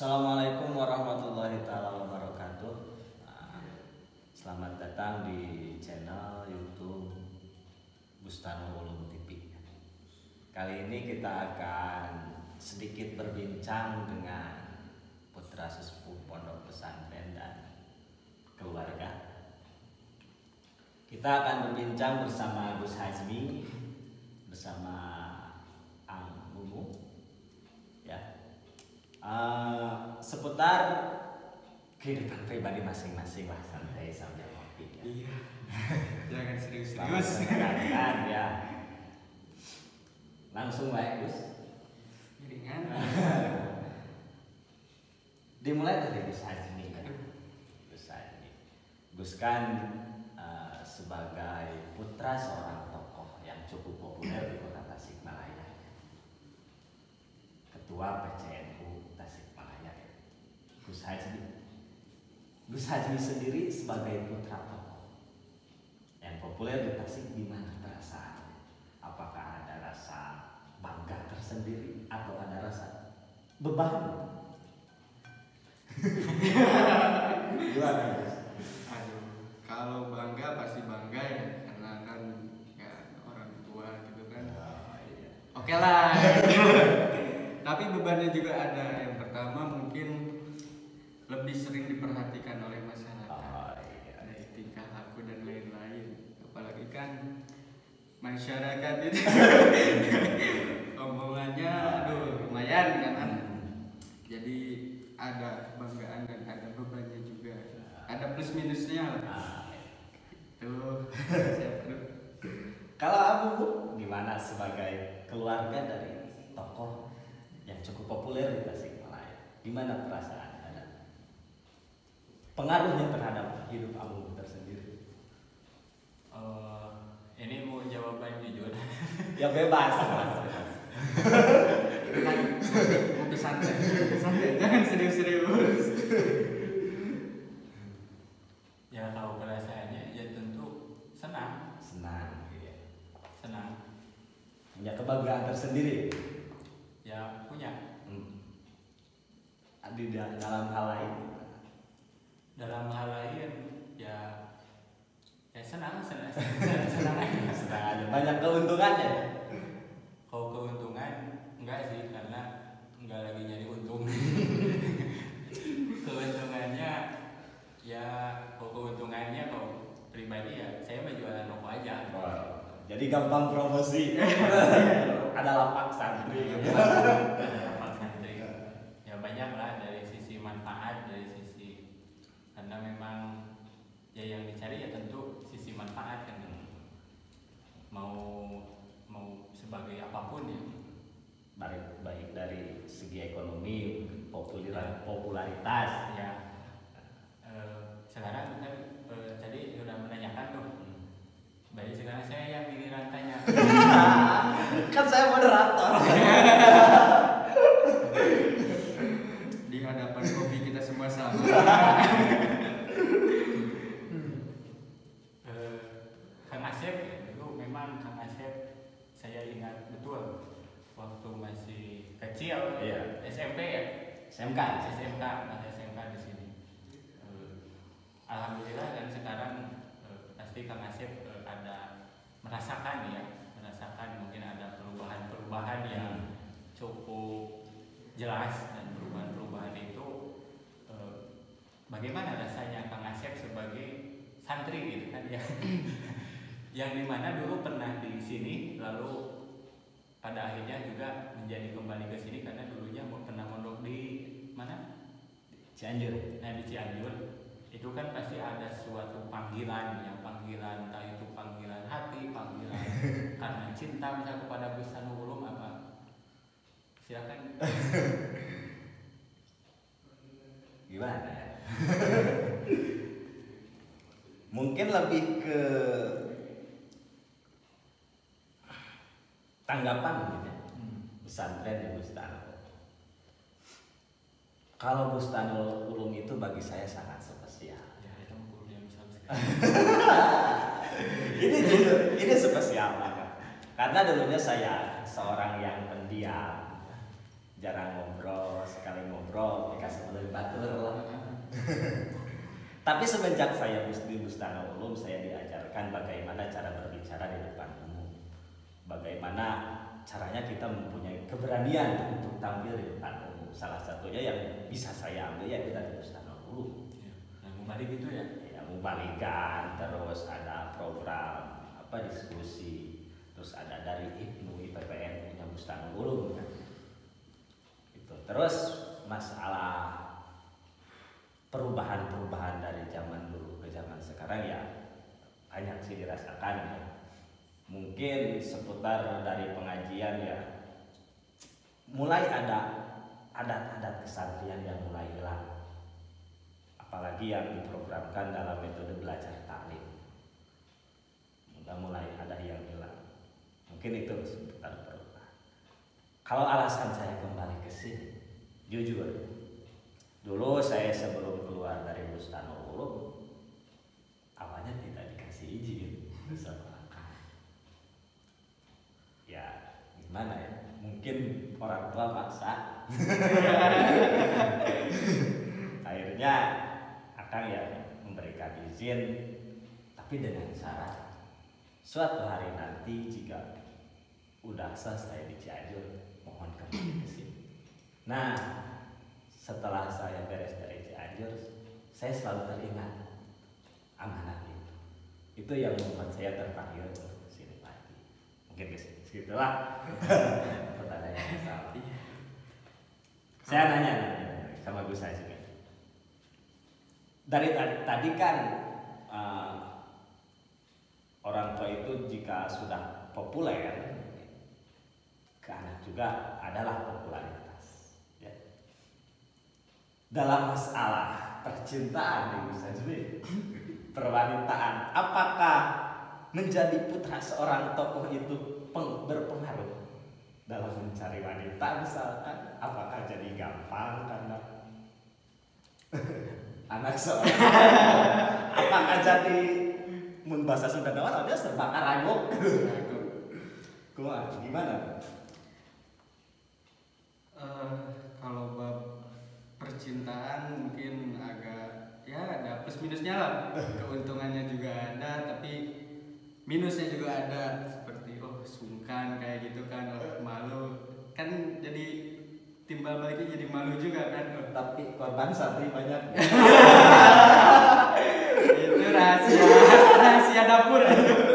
Assalamualaikum warahmatullahi taala wabarakatuh. Selamat datang di channel YouTube Bustanul Ulum TV. Kali ini kita akan sedikit berbincang dengan putra sesepuh pondok pesantren dan keluarga. Kita akan berbincang bersama Gus Hazmi, bersama Ang Mumu, ya. Seputar kehidupan pribadi masing-masing lah, santai sambil ngopi. Ya. Iya. Jangan serius-serius. Mendengarkan ya. Langsung baik Gus. Ringan. Dimulai dari Gus Hazmi kan. Gus kan sebagai putra seorang tokoh yang cukup populer di kota Tasikmalaya. Ketua PCNU Tasikmalaya. Gus Hazmi sendiri sebagai putra tokoh yang populer di Tasik, gimana perasaan? Apakah ada rasa bangga tersendiri atau ada rasa beban? Gimana Gus? Aduh, kalau bangga pasti bangga ya, karena kan ya orang tua gitu kan. Oh, iya. Oke lah. Tapi bebannya juga ada. Yang pertama mungkin lebih sering diperhatikan oleh masyarakat. Oh, iya. Dari tingkah laku dan lain-lain. Apalagi kan masyarakat itu omongannya aduh lumayan kan. Jadi ada kebanggaan dan ada bebannya juga. Ada plus minusnya lah. Tuh. Kalau Abu Bu, gimana sebagai keluarga dari tokoh yang cukup populer di Tasikmalaya? Gimana perasaan Anda? Pengaruhnya terhadap hidup Abu Bu tersendiri? Ini mau jawaban jujur. Ya bebas. Kan mau santai, jangan serius-serius. Ya kalau perasaannya ya tentu senang, Senang, ya. senang. Punya kebanggaan tersendiri. Ya punya. Di dalam hal lain. Dalam hal lain ya senang aja. Senang aja. Banyak keuntungannya. Kalau keuntungan enggak sih, karena enggak lagi nyari untung. Keuntungannya ya kalau pribadi ya saya mah jualan rokok aja. Wow. Jadi gampang promosi. Ada lapak santri. Lapak santri. Ya banyak lah dari sisi manfaat, dari sisi karena memang ya yang dicari ya tentu sisi manfaat kan. Mau sebagai apapun ya. Baik dari segi ekonomi, popularitas. Ya. Sekarang kan tadi sudah menanyakan tuh. Baik, sekarang saya yang giliran tanya. Kan saya moderator. Di hadapan kopi kita semua sama. Kang Asep ya, dulu memang Kang Asep saya ingat betul waktu masih kecil, Iya. SMP ya, SMK. masih SMK di sini. Alhamdulillah dan sekarang pasti Kang Asep ada merasakan mungkin ada perubahan yang cukup jelas, dan perubahan itu bagaimana rasanya Kang Asep sebagai santri gitu kan ya. Yang dimana dulu pernah di sini, lalu pada akhirnya juga menjadi kembali ke sini karena dulunya pernah mondok di mana? Cianjur. Nah di Cianjur itu kan pasti ada suatu panggilan, entah itu panggilan hati, panggilan karena cinta misalnya kepada Bustanul Ulum apa? Silakan. Gimana ya? Mungkin lebih ke tanggapan gitu ya. Pesantren di Bustanul. Kalau Bustanul Ulum itu bagi saya sangat spesial. Ya itu guru yang besar sekali. ini spesial banget. Karena dulunya saya seorang yang pendiam, jarang ngobrol, sekali ngobrol dikasih meuli batur lah. Tapi semenjak saya di Bustana Ulum, saya diajarkan bagaimana cara berbicara di depan umum, bagaimana caranya kita mempunyai keberanian untuk tampil di depan umum. Salah satunya yang bisa saya ambil ya kita di Bustana Ulum. Yang mubalik itu ya? Ya mubalikan, terus ada program diskusi, terus ada dari IPNU IPPN punya Bustana Ulum kan. Itu. Terus masalah perubahan-perubahan dari zaman dulu ke zaman sekarang ya banyak sih dirasakan ya. Mungkin seputar dari pengajian ya mulai ada adat-adat kesantrian yang mulai hilang, apalagi yang diprogramkan dalam metode belajar taklim udah mulai ada yang hilang. Mungkin itu seputar perubahan. Kalau alasan saya kembali ke sini, jujur dulu saya sebelum keluar dari Bustana Ulum awalnya tidak dikasih izin sama akang. Ya gimana ya, mungkin orang tua maksa. Akhirnya akang ya memberikan izin, tapi dengan syarat suatu hari nanti jika udah selesai di Cianjur mohon kembali ke sini. Nah, setelah saya beres dari Cianjur, saya selalu teringat amanah itu. Itu yang membuat saya terpanggil untuk kesini lagi. Mungkin segitulah pertanyaan yang salah. Saya nanya sama Gus Haji. Dari tadi kan orang tua itu jika sudah populer, ke anak juga adalah popularitas. Dalam masalah percintaan Ibu Sajwi, perwanitaan, apakah menjadi putra seorang tokoh itu berpengaruh dalam mencari wanita misalkan? Apakah jadi gampang karena anak seorang apakah jadi mun bahasa Sunda naon dia serba karagok? Gimana? Kalau bab percintaan mungkin agak ya ada plus minusnya lah. Keuntungannya juga ada tapi minusnya juga ada, seperti sungkan kayak gitu kan, malu kan, jadi timbal baliknya jadi malu juga kan. Tapi korban santri banyak. Itu rahasia dapur.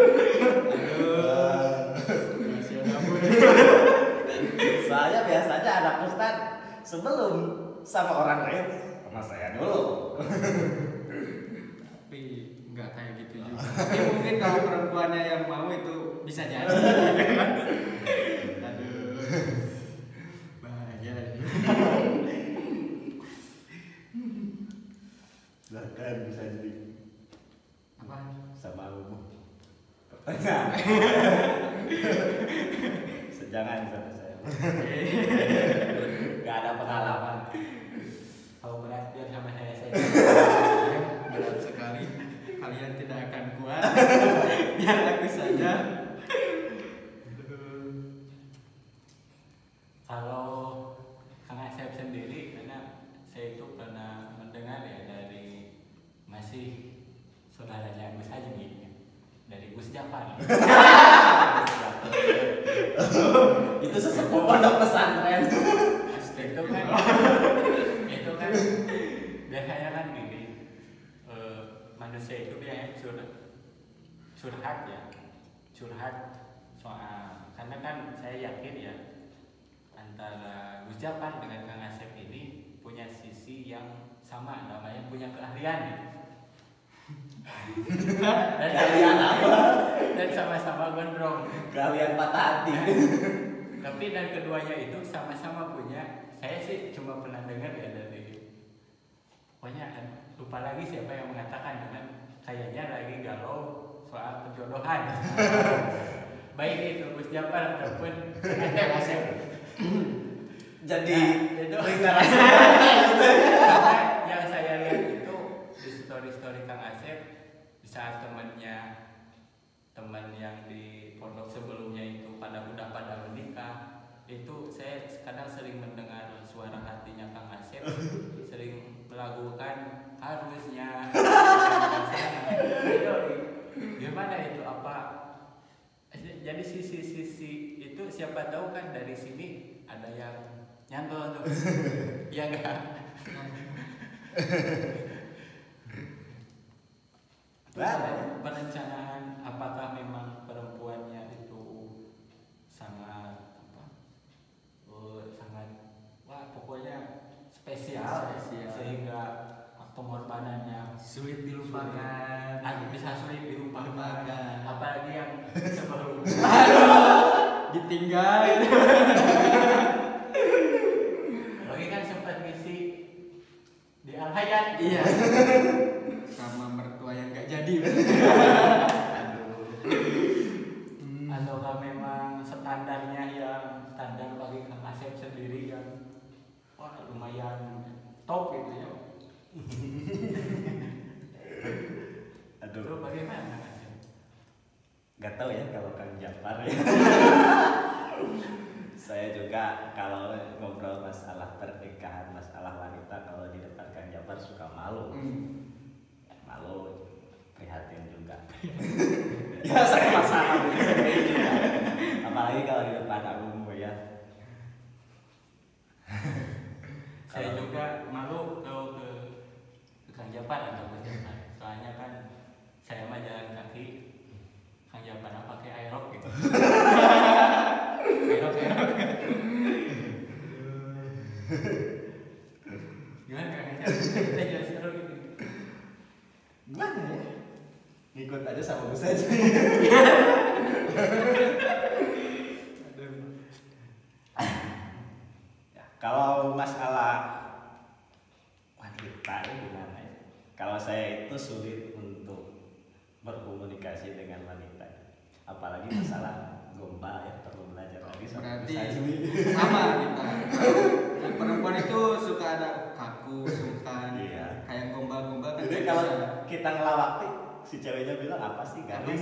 Rahasia dapur. Soalnya biasanya anak ustad sebelum sama orang lain sama saya dulu. Tapi nggak kayak gitu juga. Tapi mungkin kalau perempuannya yang mau itu bisa jadi. Aduh, bahaya. Bahkan bisa jadi Apa? sama umum. Pertanyaan. Sejangan sama saya. Gak ada pengalaman. Kalau berat biar sama saya saja. Berat sekali. Kalian tidak akan kuat. Biar aku saja. Kalau Kang Asep sendiri, karena saya itu pernah mendengar ya dari masih saudaranya Gus Haji, dari Gus Japar. Itu sesepuh pondok pesantren. itu kan biasanya kan gini, manusia itu biasanya curhat soal, karena kan saya yakin ya antara Gus Japar dengan Kang Asep ini punya sisi yang sama, namanya punya keahlian gitu. Dan Kalian apa? dan sama-sama gondrong. Kalian patah hati. Tapi dan keduanya itu sama-sama punya, saya sih cuma pernah dengar ya dari, pokoknya lupa lagi siapa yang mengatakan, dengan kayaknya lagi galau soal perjodohan. Baik itu Gus Japar ataupun Asep. Jadi Karena yang saya lihat itu di story Kang Asep, di saat teman yang di pondok sebelumnya itu udah pada menikah, itu saya kadang sering mendengar suara hatinya Kang Asep sering melakukan harusnya itu gimana itu apa jadi sisi-sisi itu siapa tahu kan dari sini ada yang nyantol tuh ya enggak perencanaan apakah memang perempuannya itu sangat sangat wah pokoknya spesial. Sehingga pengorbanannya sulit dilupakan. bisa sulit dilupakan apalagi yang sebelum ditinggal lagi kan sempat ngisi di Al-Hayat iya sama mertua yang gak jadi ataukah memang standarnya yang standar bagi Kang Asep sendiri yang wah lumayan top gitu ya. Aduh. Itu bagaimana Kang Asep? Gak tahu ya kalau Kang Japar ya. Saya juga kalau ngobrol masalah pernikahan, masalah wanita kalau di depan Kang Japar suka malu. Malu, prihatin juga. Ya saya masalah. Apalagi kalau di depan Agung ya. Saya juga malu kalau ke Kang Japar atau ke Japar. Soalnya kan saya mah jalan kaki, Kang Japar pakai aerok gitu. aerok. Gimana Kang Asep? Kita jelas seru gitu. Gimana ya? Ngikut aja sama gue saja. Ya, kalau masalah wanita gimana ya? Kalau saya itu sulit untuk berkomunikasi dengan wanita, apalagi masalah gombal ya, perlu belajar lagi sama berarti saya sendiri. sama kita yang perempuan itu suka ada kaku sungkan Iya. kayak gombal-gombal kan Jadi nggak kalau bisa. kita ngelawakti, si ceweknya bilang apa sih garing?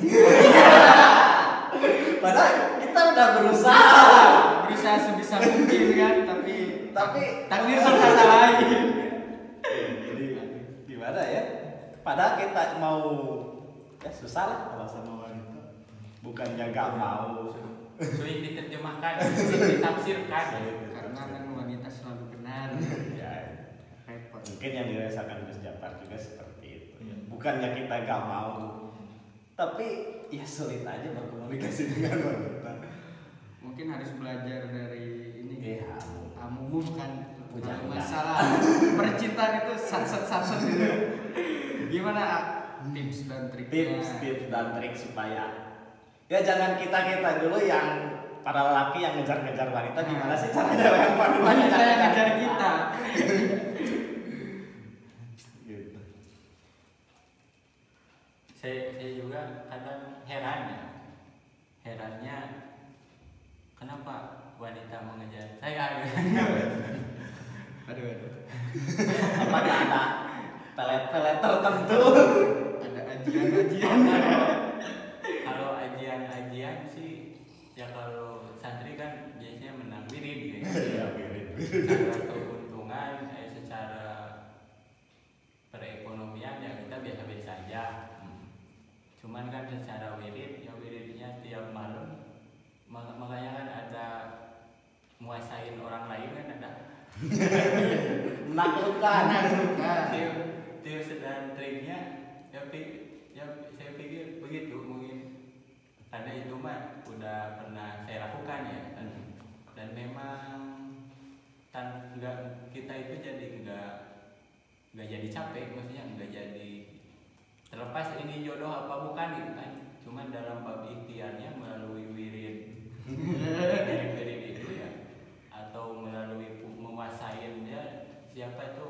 Padahal kita udah berusaha sebisa mungkin kan tapi takdir berkata lain. Jadi gimana ya? Padahal kita mau ya susah lah kalau sama wanita. Bukannya gak mau. Sulit diterjemahkan, sulit ditafsirkan. Karena kan wanita selalu benar. Ya, Repot. mungkin yang dirasakan Gus Japar juga seperti itu. Bukannya kita gak mau, tapi ya sulit aja berkomunikasi dengan wanita. Mungkin harus belajar dari ini. Iya. Amumu kan Jangan. masalah percintaan itu satset gitu. Gimana tips dan triknya? Tips dan trik supaya ya jangan kita dulu yang para lelaki yang ngejar-ngejar wanita, gimana sih caranya yang Wanita yang ngejar kita. Gitu. Saya juga kadang heran ya. Herannya kenapa wanita mengejar saya? Aduh. Apakah ada pelet-pelet tertentu? Ada ajian-ajian. Kalau ajian sih ya kalau santri kan biasanya menang wirid gitu. Iya, mirip. Secara keuntungan, secara perekonomian ya kita biasa-biasa aja. Cuman kan secara wirid ya wiridnya tiap malam, makanya kan ada muasain orang lain kan ada. Menaklukkan. Tips dan triknya ya saya pikir begitu mungkin karena itu mah udah pernah saya lakukan ya dan memang kita itu jadi nggak jadi capek, maksudnya nggak jadi terlepas ini jodoh apa bukan gitu kan, cuman dalam bab ikhtiarnya melalui wirid itu ya atau melalui menguasain dia siapa itu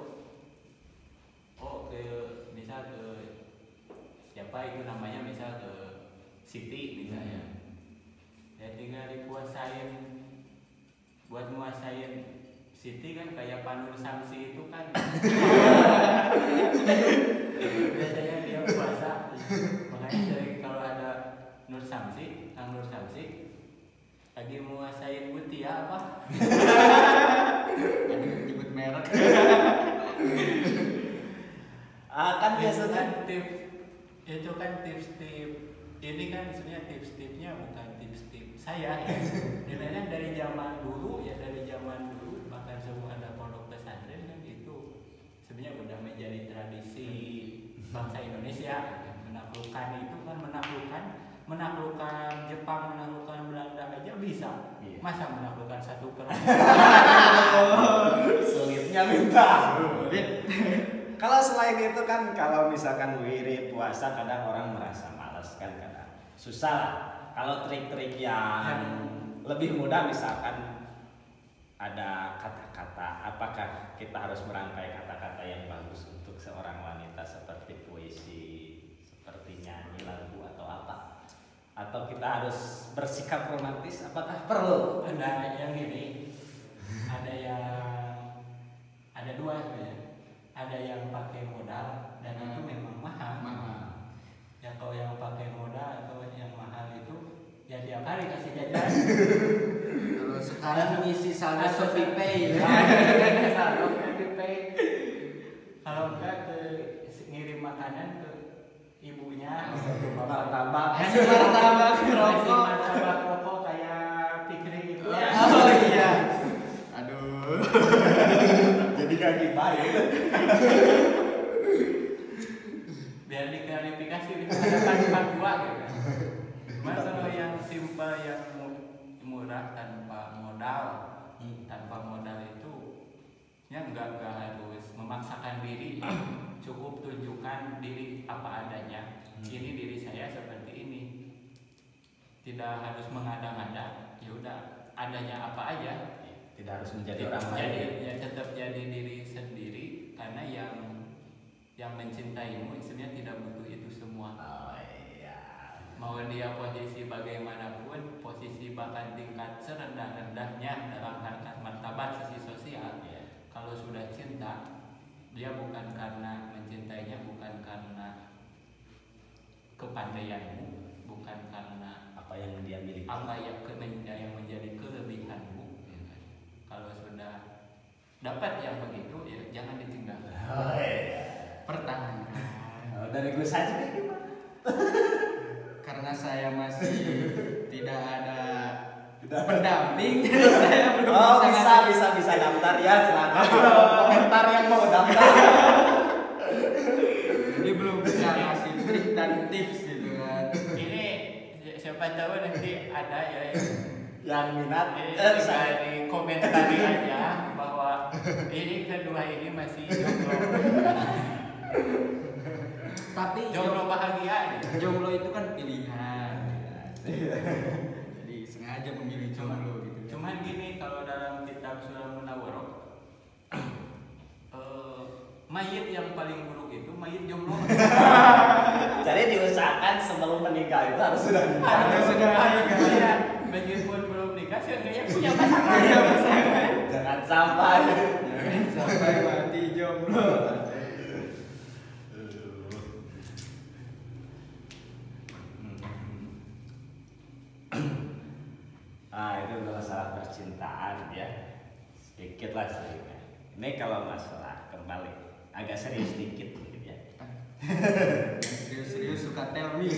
misal ke siapa itu namanya misal ke Siti misalnya ya tinggal dikuasain buat nguasain Siti kan kayak Panur Samsi itu kan biasanya dia puasa makanya sering kalau ada Nur Samsi lagi menguasain Mutia apa? Aduh, nyebut merek. Kan biasanya itu kan tips-tips ini kan sebenarnya tips-tipsnya bukan tips-tips saya ya. Sebenarnya dari zaman dulu bahkan semua ada pondok pesantren kan itu sebenarnya udah menjadi tradisi bangsa Indonesia. Menaklukkan itu kan menaklukkan Jepang, menaklukkan Belanda aja bisa. Iya. Masa menaklukkan satu perang? sulitnya minta. Kalau selain itu kan kalau misalkan wirid puasa kadang orang merasa malas kan, kadang susah lah. Kalau trik-trik yang lebih mudah misalkan ada kata-kata, apakah kita harus merangkai kata-kata yang bagus untuk seorang wanita seperti puisi, seperti nyanyi lagu atau apa? Atau kita harus bersikap romantis? Apakah perlu? Ada yang ini, ada dua sebenarnya. Ada yang pakai modal dan itu memang mahal. Ya kalau yang pakai modal atau yang mahal itu ya tiap hari kasih jajan. Kalau sekarang ngisi saldo Shopee Pay. Saldo Shopee Pay. Kalau enggak ke ngirim makanan ke ibunya. Martabak. Kasih martabak rokok kayak Fikri gitu ya. Oh iya. Aduh. Jadi kaki baik. Biar diklarifikasi ada part dua gitu kan. Cuma kalau yang simpel yang murah tanpa modal itu ya nggak harus memaksakan diri, cukup tunjukkan diri apa adanya. Ini diri saya seperti ini, tidak harus mengada-ngada. Ya udah adanya apa aja. Tidak harus menjadi orang lain. Ya tetap jadi diri sendiri karena yang mencintaimu sebenarnya tidak butuh itu semua. Oh iya. Mau dia posisi bagaimanapun, posisi bahkan tingkat serendah-rendahnya dalam harkat martabat sisi sosial, kalau sudah cinta, dia bukan karena mencintainya, bukan karena kepandaianmu, bukan karena Apa yang dia miliki. apa yang menjadi kelebihanmu. Kalau sudah dapat yang begitu, ya jangan ditinggal. Oh iya. Pertahankan. Dari gue saja gimana? Karena saya masih tidak ada pendamping, jadi saya belum bisa daftar ya, silakan. Komentar yang mau daftar. Jadi belum bisa ngasih trik dan tips gitu kan. Ini siapa tahu nanti ada ya Yang minat tinggal di komentari aja bahwa ini kedua ini masih jomblo. Tapi Jomblo bahagia gitu. jomblo itu kan pilihan. Jadi sengaja memilih jomblo gitu. Cuman gini, kalau dalam kitab Surah Munawwarah, mayit yang paling buruk itu mayit jomblo. Jadi diusahakan sebelum menikah itu harus sudah nikah. Harus sudah nikah. Ya, meskipun belum nikah, seenggaknya punya pasangan. Jangan sampai. Sampai mati jomblo. Itu masalah percintaan ya. Sedikit lah sedikit. Ini kalau masalah kembali agak serius sedikit gitu ya. Serius-serius suka tell me.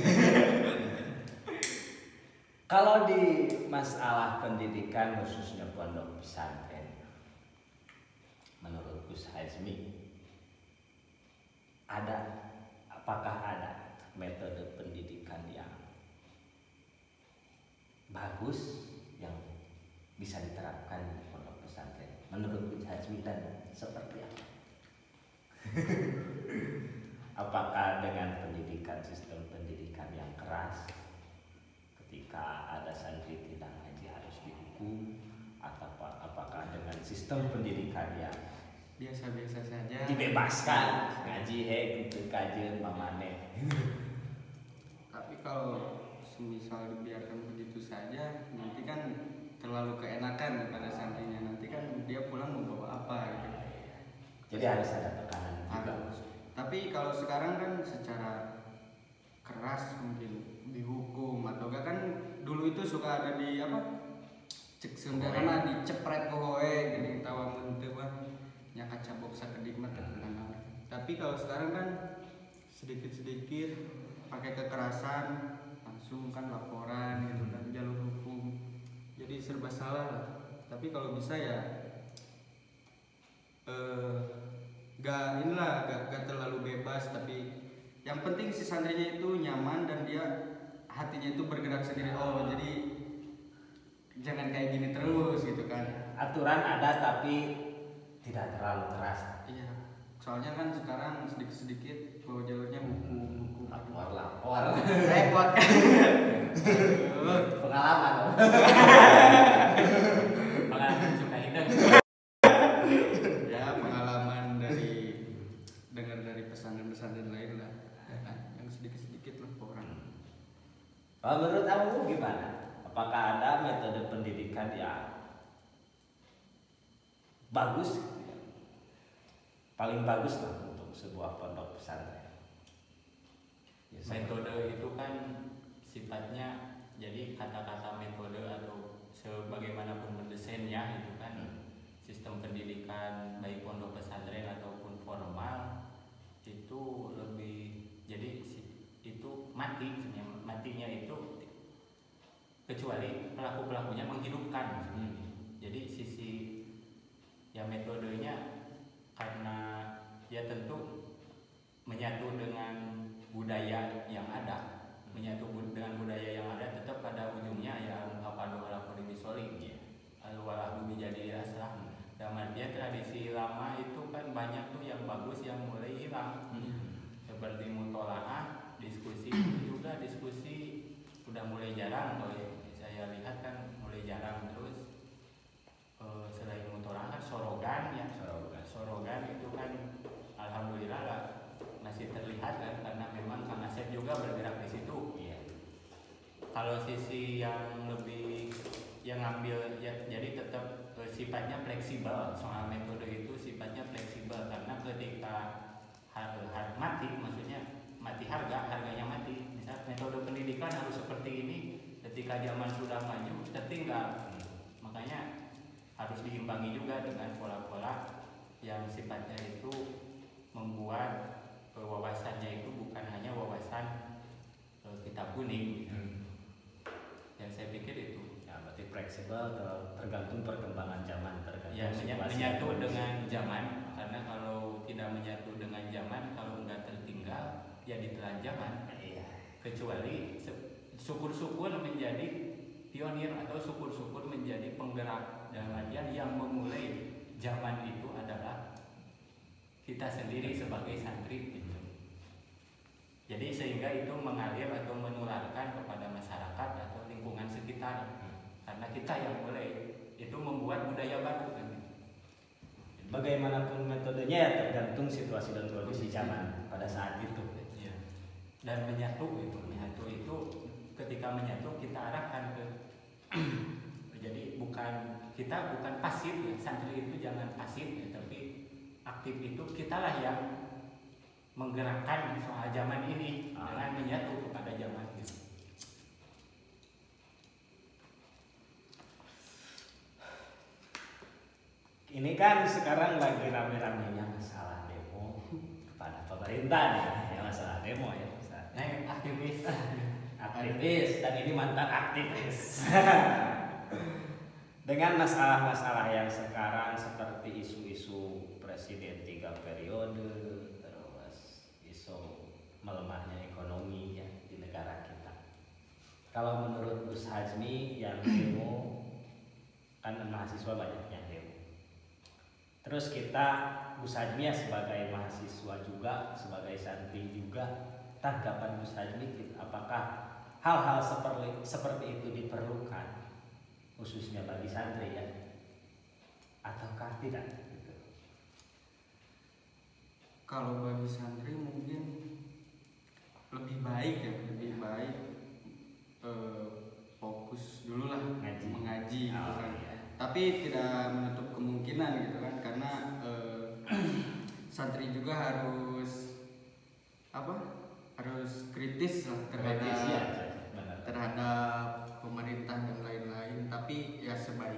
Kalau di masalah pendidikan khususnya pondok pesantren, menurut Gus Hazmi, apakah ada metode pendidikan yang bagus yang bisa diterapkan di pondok pesantren? Menurut Gus Hazmi dan seperti apa? Apakah dengan sistem pendidikan yang keras, ketika ada santri tidak ngaji harus dihukum, atau apakah dengan sistem pendidikan yang Biasa-biasa saja. dibebaskan ngaji gitu kajian mamane? Tapi kalau semisal dibiarkan begitu saja, nanti kan terlalu keenakan pada santrinya. Nanti kan dia pulang membawa apa gitu. Jadi harus ada tekanan juga. Harus. Tapi kalau sekarang kan secara keras mungkin dihukum atau enggak, kan dulu itu suka ada di cek Sundana dicepret poe gini tawa mun teu mah nya kacabok sakedik mah teu kenal. Tapi kalau sekarang kan sedikit-sedikit pakai kekerasan langsung kan laporan gitu kan jalur hukum. Jadi serba salah lah. Tapi kalau bisa ya gak terlalu bebas, tapi yang penting si santrinya itu nyaman dan dia hatinya itu bergerak sendiri. Oh jadi jangan kayak gini terus gitu kan. Aturan ada tapi tidak terlalu keras. Iya, soalnya kan sekarang sedikit-sedikit bahwa jalurnya hukum Lapor repot kan. pengalaman pengalaman suka hidup. Ya pengalaman dari dengar dari pesantren-pesantren lain lah, ya kan? Yang sedikit-sedikit lah ke orang. Kalau menurut kamu gimana? Apakah ada metode pendidikan yang bagus, paling bagus lah untuk sebuah pondok pesantren? Ya, Metode itu kan sifatnya, jadi kata-kata metode atau sebagaimanapun mendesainnya itu kan sistem pendidikan baik pondok pesantren ataupun formal itu lebih, jadi itu matinya itu kecuali pelaku-pelakunya menghidupkan. Jadi sisi ya metodenya karena ya tentu menyatu dengan budaya yang ada, dengan budaya yang ada, tetap pada ujungnya ya apa doa disoling ya al-walahu bijadi aslah. Dalam artian tradisi lama itu kan banyak tuh yang bagus yang mulai hilang, seperti mutolaah, diskusi itu juga diskusi udah mulai jarang. Kalau saya lihat kan mulai jarang. Terus selain mutolaah kan sorogan ya, sorogan itu kan alhamdulillah lah masih terlihat kan, karena memang Kang Asep juga bergerak di situ. Iya. Kalau sisi yang lebih yang ngambil ya, jadi tetap sifatnya fleksibel. Soal metode itu sifatnya fleksibel karena ketika mati, maksudnya mati harganya mati. Misal metode pendidikan harus seperti ini, ketika zaman sudah maju tertinggal. Makanya harus diimbangi juga dengan pola-pola yang sifatnya itu membuat wawasannya itu bukan hanya wawasan kitab kuning. Yang saya pikir itu Ya, berarti fleksibel tergantung perkembangan zaman, tergantung ya situasi menyatu kondisi. dengan zaman, karena kalau tidak menyatu dengan zaman, kalau nggak tertinggal ya ditelan zaman. Iya. Kecuali syukur-syukur menjadi pionir atau syukur-syukur menjadi penggerak, dalam artian yang memulai zaman itu adalah kita sendiri sebagai santri gitu. Jadi sehingga itu mengalir atau menularkan kepada masyarakat atau lingkungan sekitar, karena kita yang mulai itu membuat budaya baru kan. Bagaimanapun metodenya ya tergantung situasi dan kondisi zaman pada saat itu. Ya. Dan menyatu itu ketika menyatu kita arahkan ke jadi kita bukan pasif ya, santri itu jangan pasif ya, tapi aktif itu kitalah yang menggerakkan soal zaman ini dengan menyatu kepada zaman itu. Ini kan sekarang lagi rame-ramenya masalah demo kepada pemerintah nih, ya masalah demo ya. Aktivis dan ini mantan aktivis. Dengan masalah-masalah yang sekarang seperti isu-isu presiden 3 periode, terus isu melemahnya ekonomi ya di negara kita. Kalau menurut Gus Hazmi yang demo kan mahasiswa banyaknya demo. Terus kita Gus Hazmi ya sebagai mahasiswa juga, sebagai santri juga, tanggapan Gus Hazmi apakah hal-hal seperti itu diperlukan khususnya bagi santri ya, ataukah tidak? Gitu. Kalau bagi santri mungkin lebih baik fokus dulu lah mengaji gitu kan. Tapi tidak menutup kemungkinan gitu kan, karena santri juga harus kritis lah terhadap pemerintah dan lain-lain. Tapi ya sebaiknya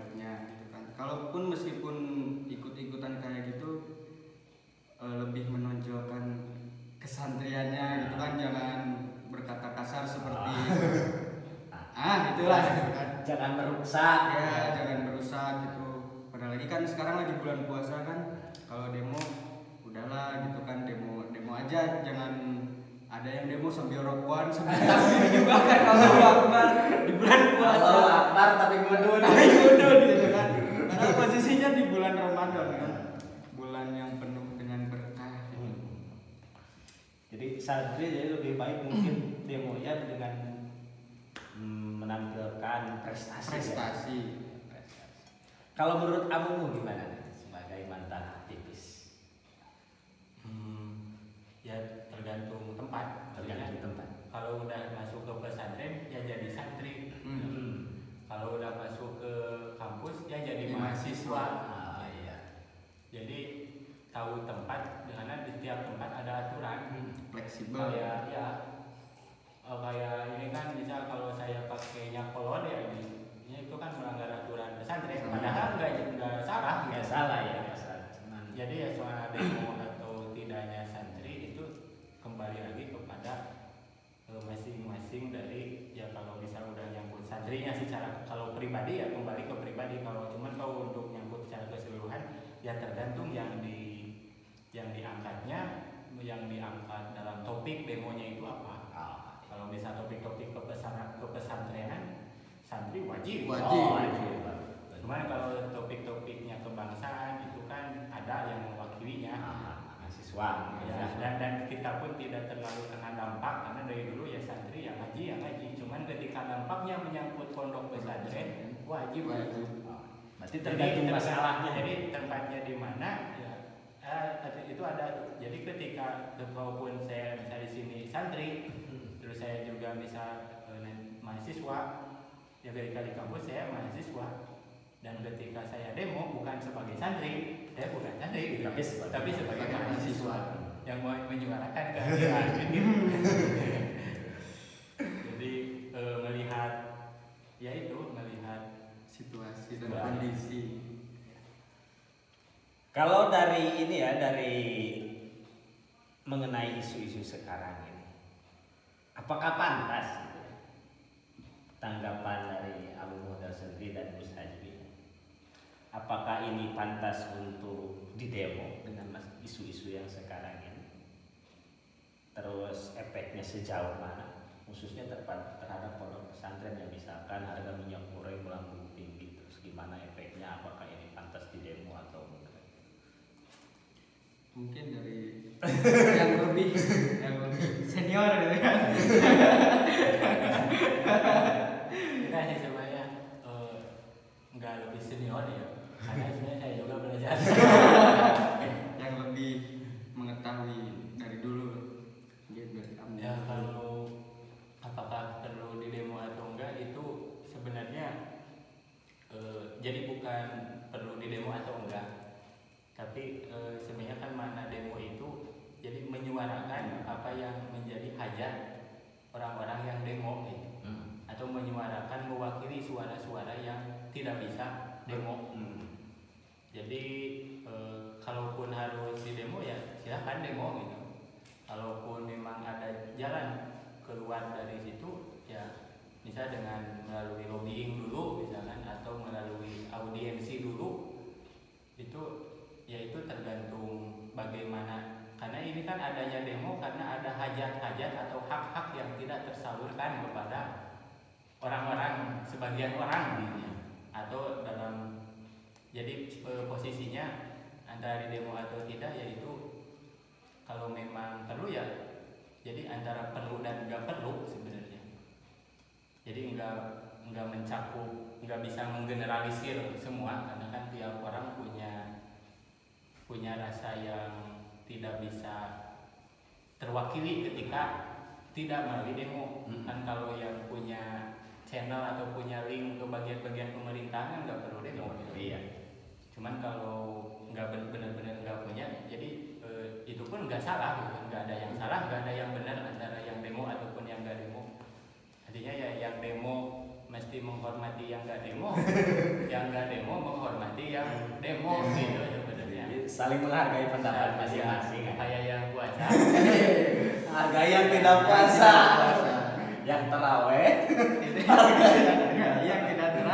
jangan merusak. Ya jangan merusak gitu. Padahal lagi kan sekarang lagi bulan puasa kan. Kalau demo udahlah gitu kan, demo aja, jangan ada yang demo sambil rokokan sambil takbir juga kan kalau Akbar di bulan puasa. Kalau lapar tapi ngedun. Gitu kan. Karena posisinya di bulan Ramadan kan. Bulan yang penuh dengan berkah. Jadi santri jadi lebih baik mungkin demo ya dengan menampilkan prestasi. Ya. Kalau menurut Amumu gimana nih sebagai mantan aktivis? Ya tergantung tempat. Tergantung tempat. Kalau udah masuk ke pesantren ya jadi santri. Kalau udah masuk ke kampus ya jadi mahasiswa. Iya. Jadi tahu tempat, karena di tiap tempat ada aturan. Fleksibel. Kayak ini kan misal kalau saya pakainya kolor ya ini itu kan melanggar aturan pesantren. Padahal nggak salah. Nggak gitu. salah ya. Cuman Jadi ya soal demo atau tidaknya santri itu kembali lagi kepada masing-masing dari ya kalau misal udah nyangkut santrinya secara kalau pribadi ya kembali ke pribadi, kalau untuk nyangkut secara keseluruhan ya tergantung yang diangkat dalam topik demonya itu apa. Kalau misal topik-topik kepesantrenan santri wajib. Cuman kalau topik-topiknya kebangsaan itu kan ada yang mewakilinya. mahasiswa. Ya, dan kita pun tidak terlalu kena dampak karena dari dulu ya santri yang ngaji. Cuman ketika dampaknya menyangkut pondok pesantren wajib. Berarti tergantung masalahnya. Jadi tempatnya di mana ya itu ada. Jadi ketika walaupun saya bisa di sini santri, terus saya juga bisa mahasiswa. Ya ketika di kampus saya mahasiswa. Dan ketika saya demo bukan sebagai santri, saya bukan santri, tapi sebagai mahasiswa yang mau menyuarakan keadilan. Jadi melihat situasi dan kondisi. Kalau dari mengenai isu-isu sekarang ini, apakah pantas tanggapan dari Abu Muhammad sendiri dan Gus Hajbi? Apakah ini pantas untuk didemo dengan isu-isu yang sekarang ini? Terus efeknya sejauh mana? Khususnya terhadap pondok pesantren yang misalkan harga minyak goreng melambung tinggi, terus gimana efeknya? Apakah ini pantas didemo atau enggak? Mungkin dari yang lebih senior gitu kan. kita hanya sebenarnya nggak lebih senior ya, karena sebenarnya saya juga belajar. Yang lebih mengetahui dari dulu gitu dari kamu. Ya kalau apakah perlu didemo atau enggak itu sebenarnya jadi bukan perlu didemo atau enggak, tapi sebenarnya kan makna demo itu jadi menyuarakan apa yang menjadi hajat orang-orang yang demo gitu. Atau menyuarakan mewakili suara-suara yang tidak bisa demo. Jadi kalaupun harus didemo ya silahkan demo gitu. Kalaupun memang ada jalan keluar dari situ ya bisa dengan melalui lobbying dulu misalkan, atau melalui audiensi dulu, itu tergantung bagaimana, karena ini kan adanya demo karena ada hajat-hajat atau hak-hak yang tidak tersalurkan kepada orang-orang, sebagian orang gitu ya. Atau dalam jadi posisinya antara di demo atau tidak, yaitu kalau memang perlu ya jadi antara perlu dan nggak perlu sebenarnya. Jadi nggak mencakup, nggak bisa menggeneralisir semua, karena kan tiap orang punya rasa yang tidak bisa terwakili ketika tidak melalui demo. Kan kalau yang punya channel atau punya link ke bagian-bagian pemerintahan nggak perlu demo gitu. Iya. Cuman kalau nggak benar-benar nggak punya, jadi itu pun nggak salah gitu. Nggak ada yang salah, nggak ada yang benar antara yang demo ataupun yang nggak demo. Artinya ya yang demo mesti menghormati yang nggak demo, yang nggak demo menghormati yang demo gitu sebenarnya. Saling menghargai pendapat masing-masing. Kayak yang puasa. Harga yang tidak puasa, yang terawih, Yang tidak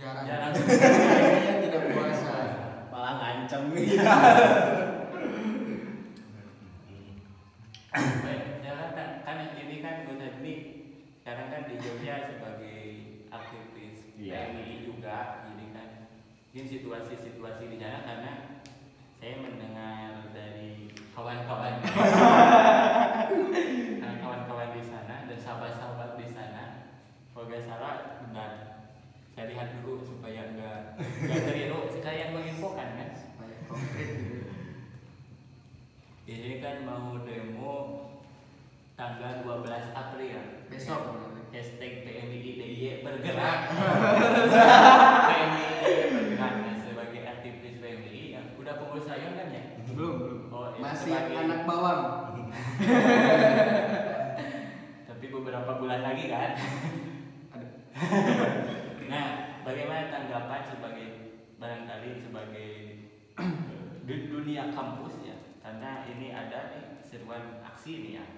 Jarang. Jarang. Kayaknya tidak puasa. Malah ngancem. Ya kan ini kan Gus Adli sekarang kan di Jogja sebagai aktivis Iya. PMI juga, jadi kan mungkin situasi-situasi di sana karena saya mendengar dari kawan-kawan kawan-kawan di sana dan sahabat-sahabat di sana, kalau nggak salah benar. Saya lihat dulu supaya nggak keliru, sekalian menginfokan kan. Supaya konkret gitu. Ini kan mau demo tanggal 12 April. Besok. Hashtag PMI DIY bergerak. PMI DIY bergerak. Nah, sebagai aktivis PMI yang udah kumpul sayang kan ya? Belum. Oh, ya, Masih sebagai- anak bawang. Tapi beberapa bulan lagi kan. Aduh. Nah, bagaimana tanggapan sebagai barangkali sebagai di dunia kampus ya? Karena ini ada nih seruan aksi nih ya.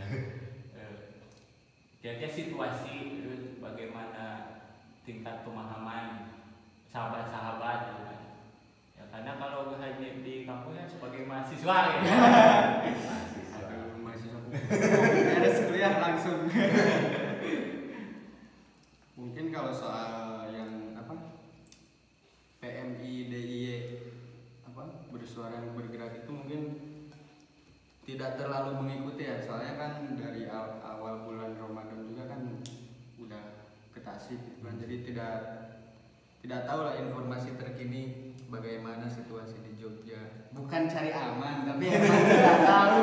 Kira-kira situasi terus bagaimana tingkat pemahaman sahabat-sahabat gitu kan. Ya karena kalau hanya di kampus kan sebagai mahasiswa ya. Aduh, mahasiswa beres kuliah langsung. Mungkin kalau soal yang apa PMI DIY apa bersuara bergerak itu mungkin tidak terlalu mengikuti ya, soalnya kan dari awal bulan Ramadan juga kan udah ke Tasik gitu kan, jadi tidak tahu lah informasi terkini bagaimana situasi di Jogja. Bukan cari aman, tapi emang tidak tahu.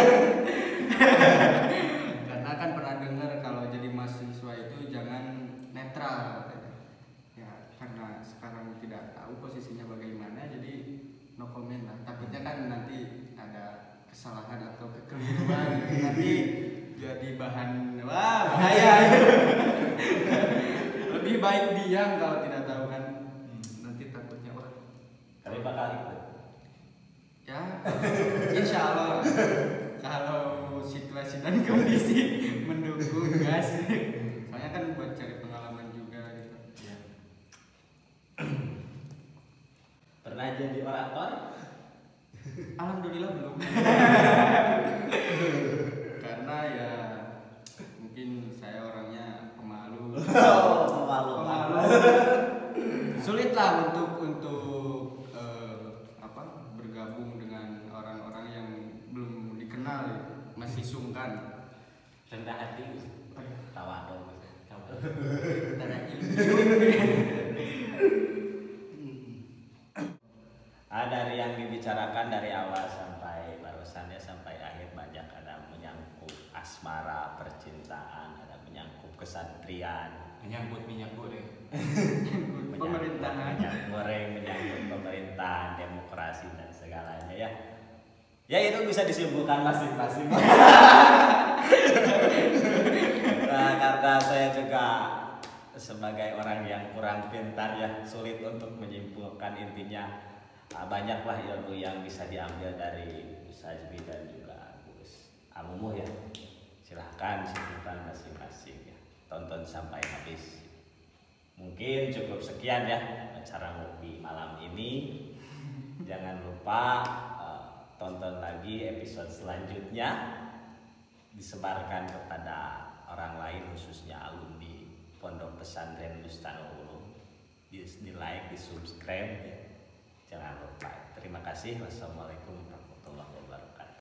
Karena kan pernah dengar kalau jadi mahasiswa itu jangan netral katanya. Ya karena sekarang tidak tahu posisinya bagaimana, jadi no comment lah. Takutnya kan nanti ada kesalahan atau kekeliruan gitu. Nanti jadi bahan wah bahaya. Lebih baik diam kalau tidak tahu kan. Nanti takutnya wah. Kali bakal ikut. Ya, insya Allah kalau situasi dan kondisi mendukung gas. Soalnya kan buat cari pengalaman juga gitu. Ya. Pernah jadi orator? Alhamdulillah belum. Karena ya mungkin saya orangnya pemalu. Malu. Sulit lah untuk bergabung dengan orang-orang yang belum dikenal ya. Masih sungkan. Rendah hati. Tawaduk. Tanda Dari yang dibicarakan dari awal sampai barusannya sampai akhir banyak, ada menyangkut asmara, percintaan, ada menyangkut kesantrian, Menyangkut minyak goreng. pemerintahan. minyak goreng, menyangkut pemerintahan, demokrasi dan segalanya ya. Ya itu bisa disimpulkan masing-masing. Nah, karena saya juga sebagai orang yang kurang pintar ya, sulit untuk menyimpulkan intinya. Banyaklah ilmu yang bisa diambil dari Gus Azmi dan juga Gus Amumuh ya. Silahkan simpulkan masing-masing ya. Tonton sampai habis. Mungkin cukup sekian ya acara ngopi malam ini. Jangan lupa tonton lagi episode selanjutnya, disebarkan kepada orang lain khususnya alumni Pondok Pesantren Bustanul Ulum. Di like, di subscribe ya. Jangan lupa. Terima kasih. Wassalamualaikum warahmatullahi wabarakatuh.